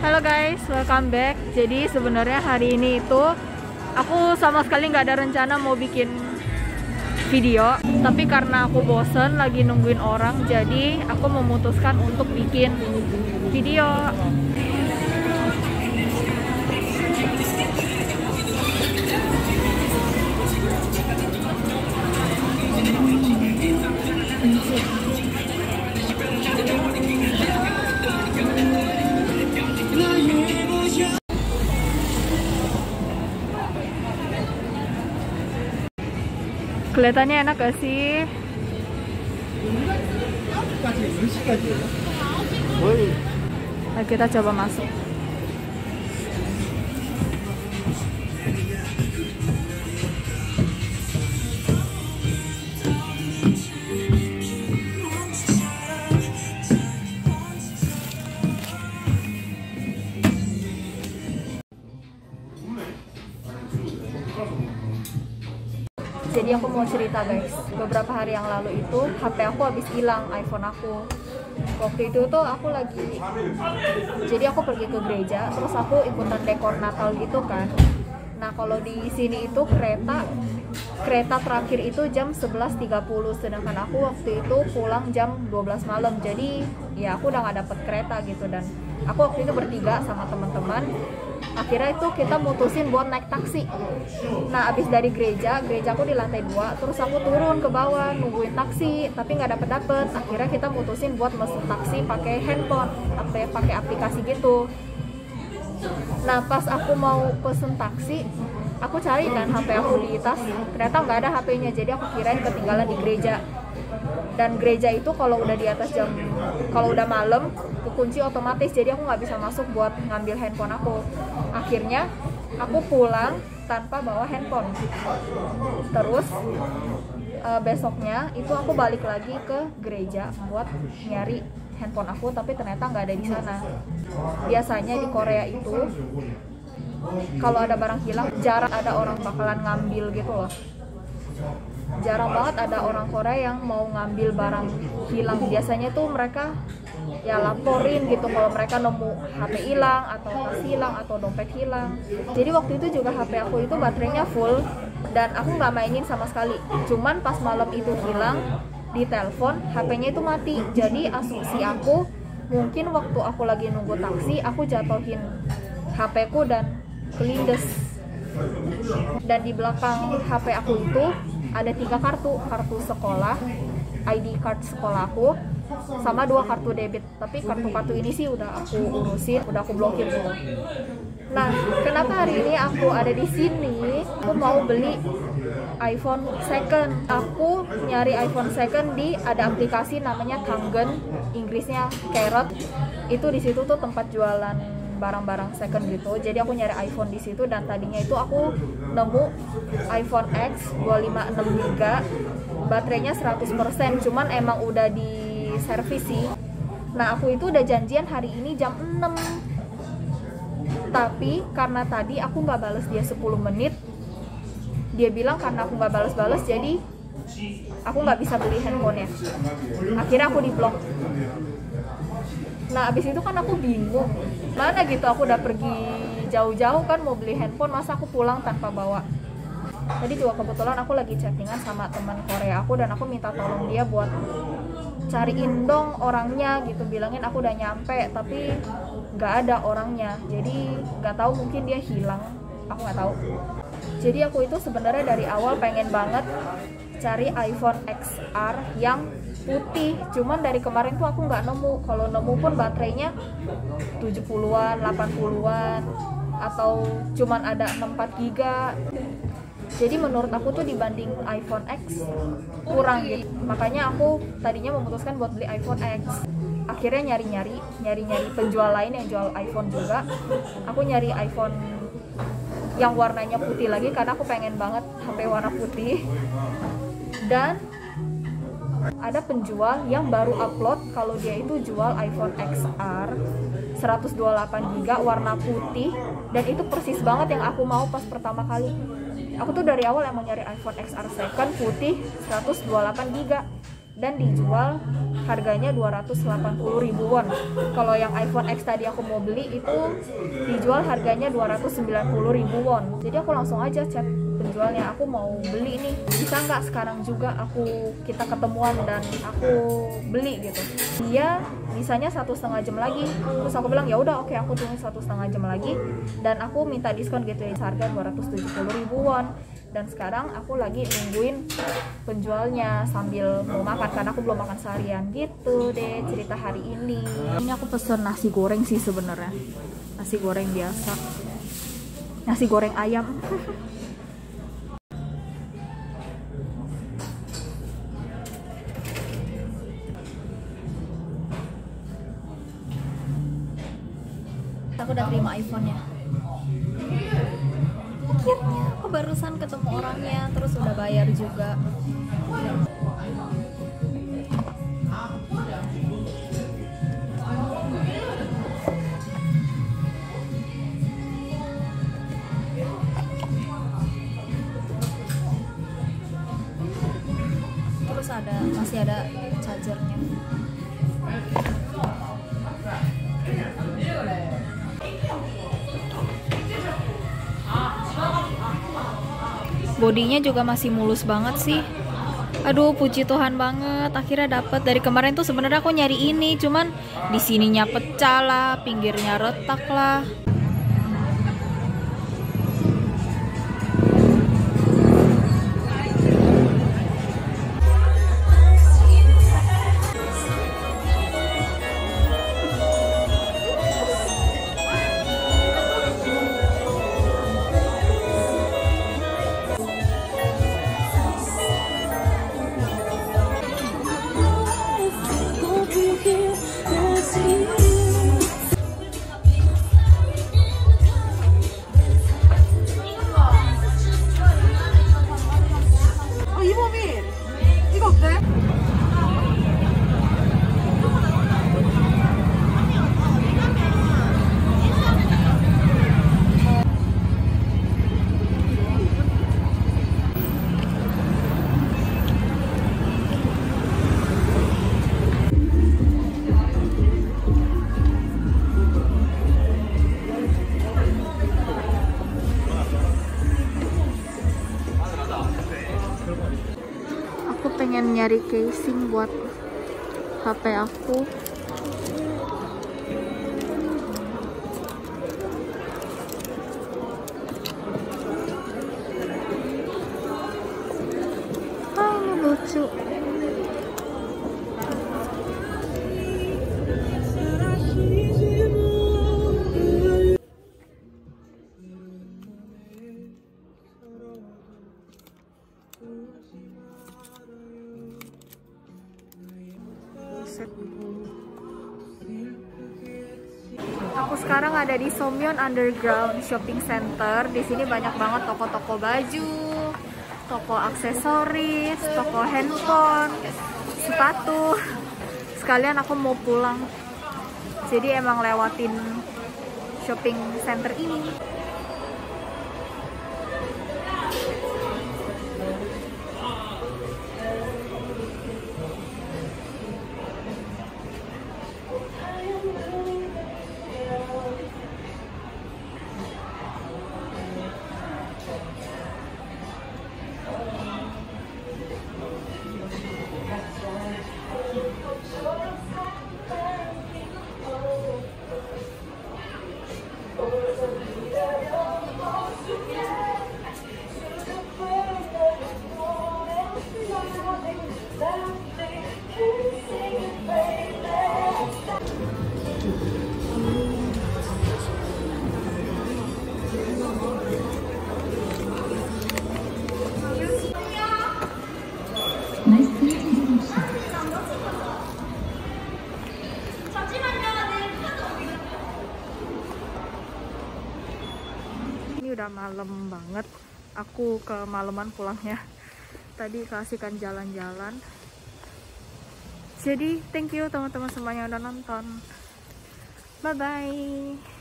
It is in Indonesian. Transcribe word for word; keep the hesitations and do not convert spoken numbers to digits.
Halo guys, welcome back. Jadi sebenarnya hari ini itu aku sama sekali nggak ada rencana mau bikin video, tapi karena aku bosen lagi nungguin orang, jadi aku memutuskan untuk bikin video. Kelihatannya enak gak sih? Nah, kita coba masuk. Jadi aku mau cerita guys, beberapa hari yang lalu itu H P aku habis hilang, iPhone aku. Waktu itu tuh aku lagi, jadi aku pergi ke gereja, terus aku ikutan dekor Natal gitu kan. Nah kalau di sini itu kereta, kereta terakhir itu jam sebelas tiga puluh, sedangkan aku waktu itu pulang jam dua belas malam. Jadi ya aku udah gak dapet kereta gitu, dan aku waktu itu bertiga sama teman-teman. Akhirnya itu kita mutusin buat naik taksi. Nah abis dari gereja, gereja aku di lantai dua, terus aku turun ke bawah nungguin taksi, tapi nggak dapet dapet. Akhirnya kita mutusin buat mesen taksi pakai handphone, apa ya, pakai aplikasi gitu. Nah pas aku mau pesen taksi, aku cari kan H P aku di tas, ternyata nggak ada H P-nya. Jadi aku kirain ketinggalan di gereja. Dan gereja itu kalau udah di atas jam, kalau udah malam kekunci otomatis, jadi aku nggak bisa masuk buat ngambil handphone aku. Akhirnya aku pulang tanpa bawa handphone. Terus uh, besoknya itu aku balik lagi ke gereja buat nyari handphone aku, tapi ternyata nggak ada di sana. Biasanya di Korea itu kalau ada barang hilang jarang ada orang bakalan ngambil gitu loh. Jarang banget ada orang Korea yang mau ngambil barang hilang. Biasanya tuh mereka ya laporin gitu kalau mereka nemu H P hilang atau tas hilang atau dompet hilang. Jadi waktu itu juga H P aku itu baterainya full dan aku nggak mainin sama sekali. Cuman pas malam itu hilang, di telepon H P-nya itu mati. Jadi asumsi aku mungkin waktu aku lagi nunggu taksi aku jatuhin H P-ku dan kelindes. Dan di belakang H P aku itu ada tiga kartu, kartu sekolah, I D card sekolahku, sama dua kartu debit. Tapi kartu-kartu ini sih udah aku urusin, udah aku blokir dulu. Nah, kenapa hari ini aku ada di sini? Aku mau beli iPhone second. Aku nyari iPhone second di ada aplikasi namanya Kangen, Inggrisnya Carrot. Itu di situ tuh tempat jualan barang-barang second gitu. Jadi aku nyari iPhone di situ, dan tadinya itu aku nemu iPhone X dua lima enam giga, baterainya seratus persen, cuman emang udah di servis sih. Nah aku itu udah janjian hari ini jam enam, tapi karena tadi aku nggak balas dia sepuluh menit, dia bilang karena aku nggak balas-balas jadi aku nggak bisa beli handphonenya. Akhirnya aku diblok. Nah abis itu kan aku bingung, mana gitu aku udah pergi jauh-jauh kan mau beli handphone, masa aku pulang tanpa bawa. Tadi juga kebetulan aku lagi chattingan sama teman Korea aku, dan aku minta tolong dia buat cariin dong orangnya gitu, bilangin aku udah nyampe tapi nggak ada orangnya. Jadi nggak tahu, mungkin dia hilang, aku nggak tahu. Jadi aku itu sebenarnya dari awal pengen banget cari iPhone X R yang putih, cuman dari kemarin tuh aku nggak nemu. Kalau nemu pun baterainya tujuh puluhan, delapan puluhan, atau cuman ada enam puluh empat giga. Jadi menurut aku tuh dibanding iPhone X kurang gitu. Makanya aku tadinya memutuskan buat beli iPhone X. Akhirnya nyari-nyari, nyari-nyari penjual lain yang jual iPhone juga. Aku nyari iPhone yang warnanya putih lagi karena aku pengen banget H P warna putih. Dan ada penjual yang baru upload kalau dia itu jual iPhone X R seratus dua puluh delapan giga warna putih, dan itu persis banget yang aku mau pas pertama kali. Aku tuh dari awal emang nyari iPhone X R second putih seratus dua puluh delapan giga. dan dijual harganya dua ratus delapan puluh ribu won. Kalau yang iPhone X tadi aku mau beli itu dijual harganya dua ratus sembilan puluh ribu won. Jadi aku langsung aja chat penjualnya, aku mau beli nih, bisa nggak sekarang juga aku kita ketemuan dan aku beli gitu. Dia bisanya satu setengah jam lagi. Terus aku bilang ya udah oke, aku tunggu satu setengah jam lagi dan aku minta diskon gitu ya, harga dua ratus tujuh puluh ribu won. Dan sekarang aku lagi nungguin penjualnya sambil mau makan karena aku belum makan seharian. Gitu deh cerita hari ini. Ini aku pesen nasi goreng sih sebenarnya, nasi goreng biasa, nasi goreng ayam. Aku udah terima iPhone-nya. Akhirnya aku barusan ketemu orangnya, terus udah bayar juga. Terus ada masih ada chargernya. Bodinya juga masih mulus banget sih. Aduh, puji Tuhan banget akhirnya dapat. Dari kemarin tuh sebenarnya aku nyari ini, cuman di sininya pecah lah, pinggirnya retak lah. Pengen nyari casing buat H P aku. Ah, lucu. Aku sekarang ada di Somyeon Underground Shopping Center. Di sini banyak banget toko-toko baju, toko aksesoris, toko handphone, sepatu. Sekalian aku mau pulang, jadi emang lewatin shopping center ini. Udah malam banget, aku kemalaman pulangnya. Tadi kasihkan jalan-jalan. Jadi thank you teman-teman semuanya udah nonton. Bye bye.